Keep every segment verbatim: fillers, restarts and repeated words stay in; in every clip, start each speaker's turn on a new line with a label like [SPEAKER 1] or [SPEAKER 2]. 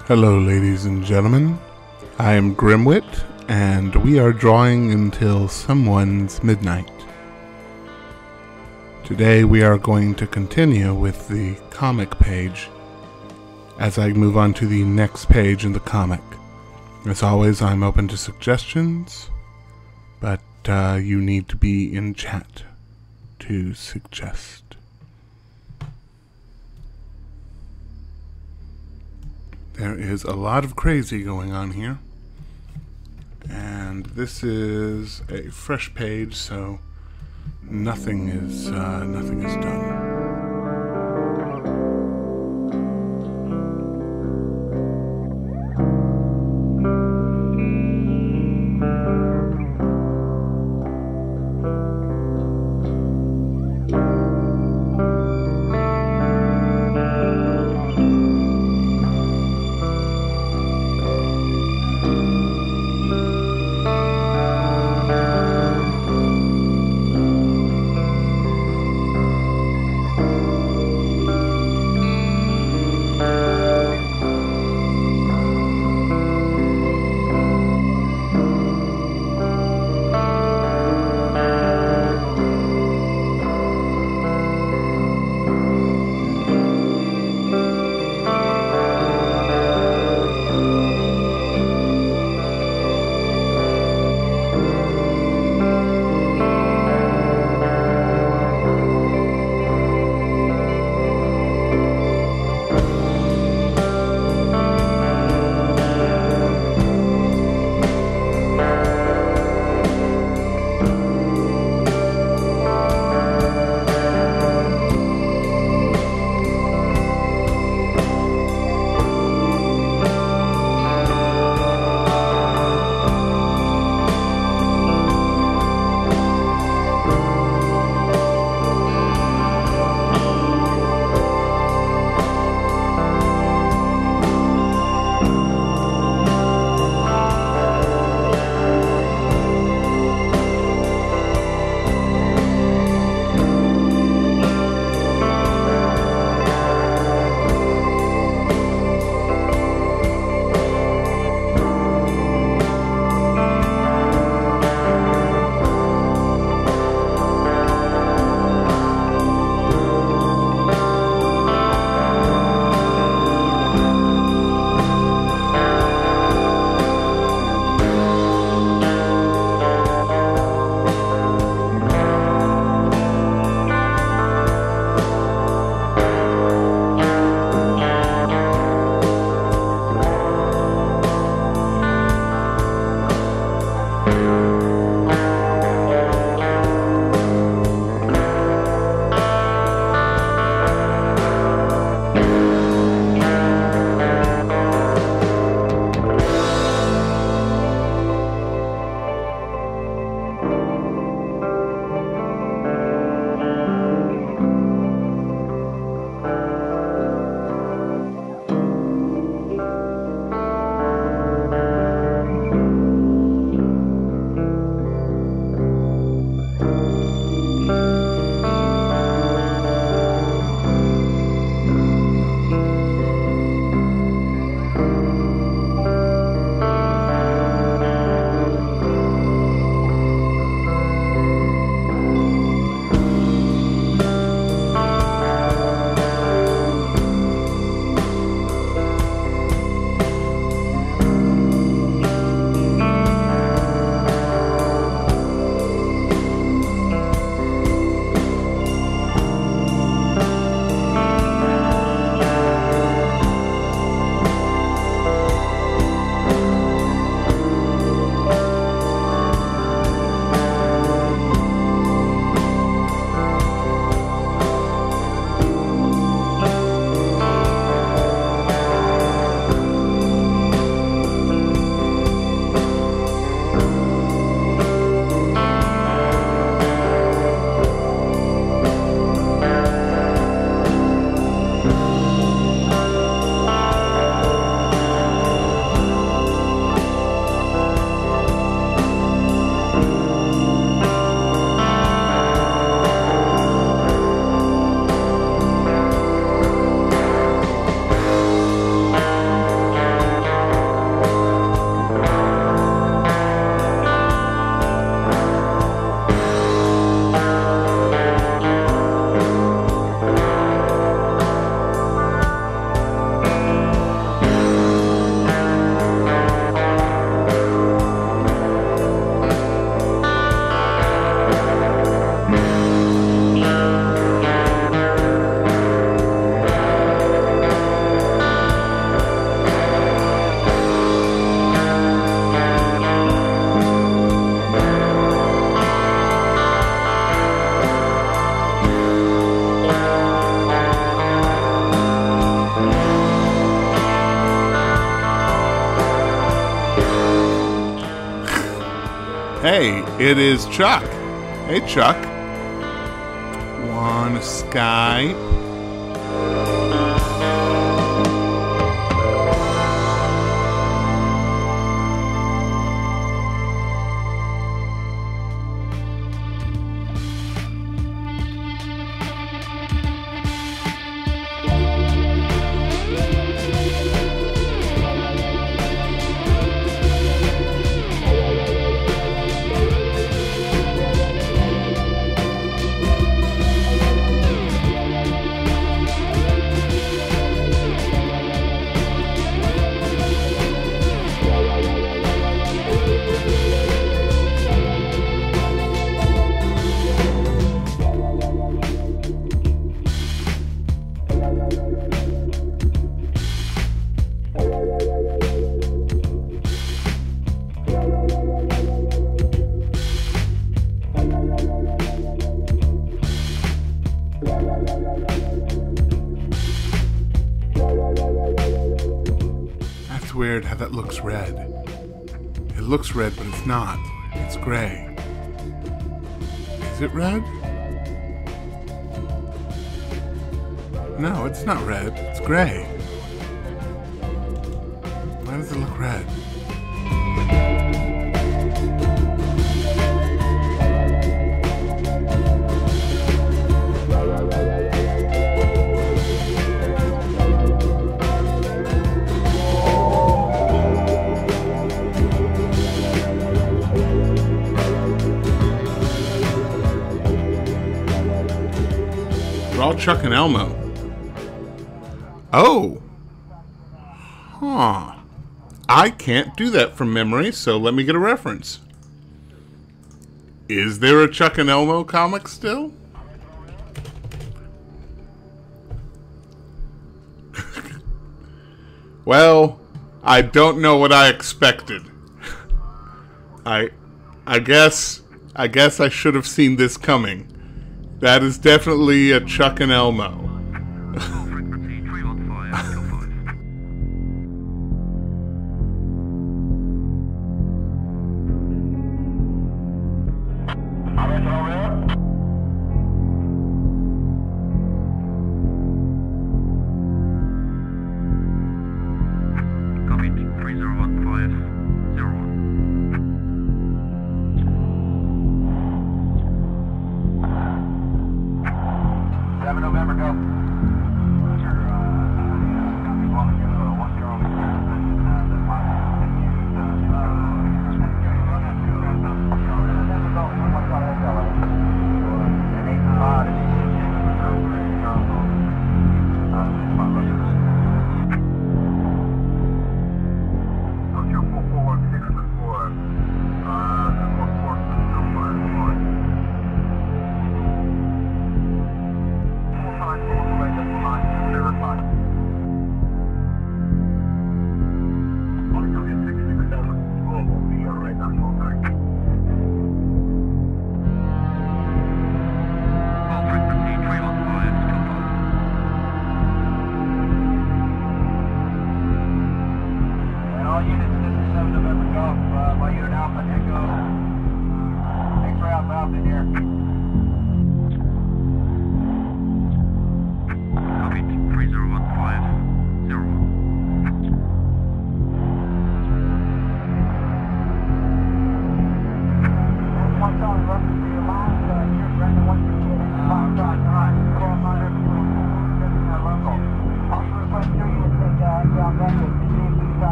[SPEAKER 1] Hello, ladies and gentlemen. I am Grimwit, and we are drawing until someone's midnight. Today we are going to continue with the comic page as I move on to the next page in the comic. As always, I'm open to suggestions, but uh, you need to be in chat to suggest. There is a lot of crazy going on here, and this is a fresh page, so nothing is uh, nothing is done. Hey, it is Chuck. Hey, Chuck. Wanna Skype? That's weird how that looks red. It looks red, but it's not. It's gray. Is it red? No, it's not red. It's gray. Why does it look red? They're all Chuck and Elmo. Oh! Huh. I can't do that from memory, so let me get a reference. Is there a Chuck and Elmo comic still? Well, I don't know what I expected. I I guess I guess I should have seen this coming. That is definitely a Chuck and Elmo.
[SPEAKER 2] November, go. Roger, uh, copy one, uh, one zero, uh, the mark that used, uh,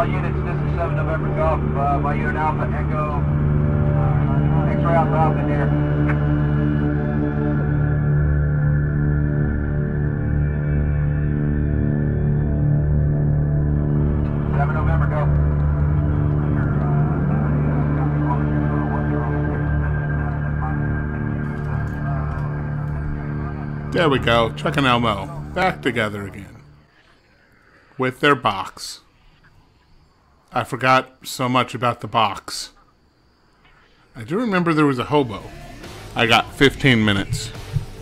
[SPEAKER 2] all units, this is seven November Golf, uh, by unit Alpha Echo, X-ray Alpha Alpha here. seven November Golf.
[SPEAKER 1] There we go. Chuck and Elmo back together again with their box. I forgot so much about the box. I do remember there was a hobo. I got fifteen minutes.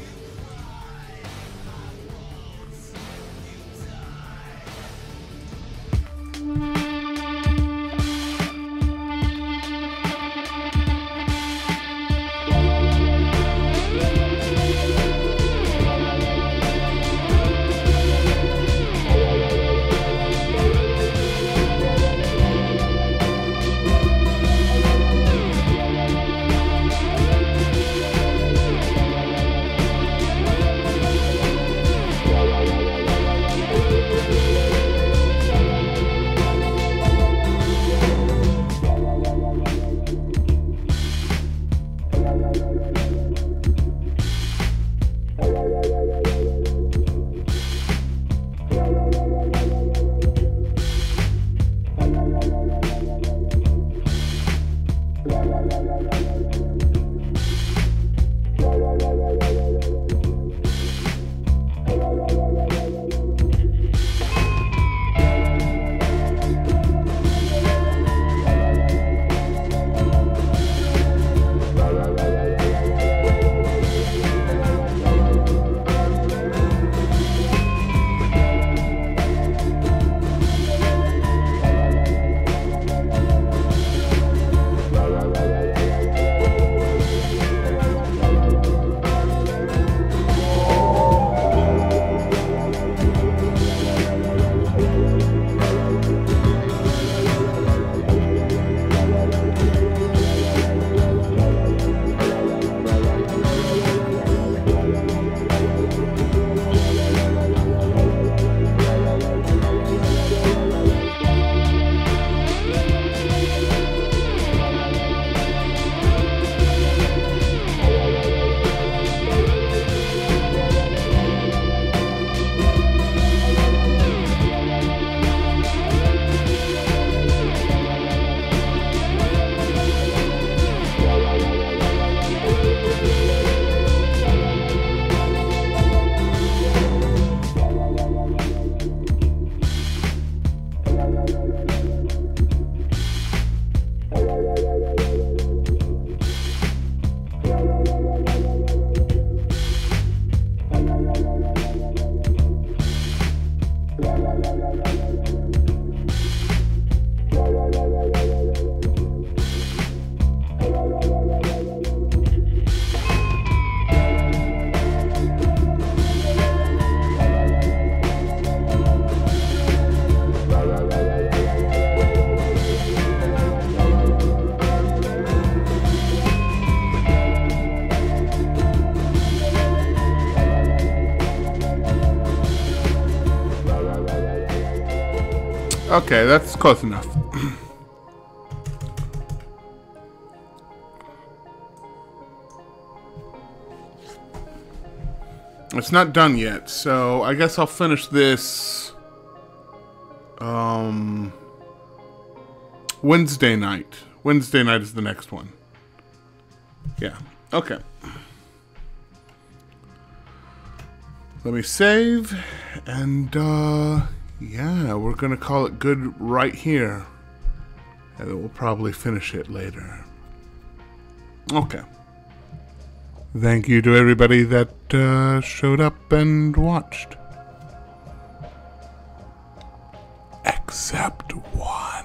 [SPEAKER 1] Okay, that's close enough. It's not done yet, so I guess I'll finish this um, Wednesday night. Wednesday night is the next one. Yeah, okay. Let me save, and uh, yeah, we're gonna call it good right here. And then we'll probably finish it later. Okay. Thank you to everybody that uh, showed up and watched. Except one.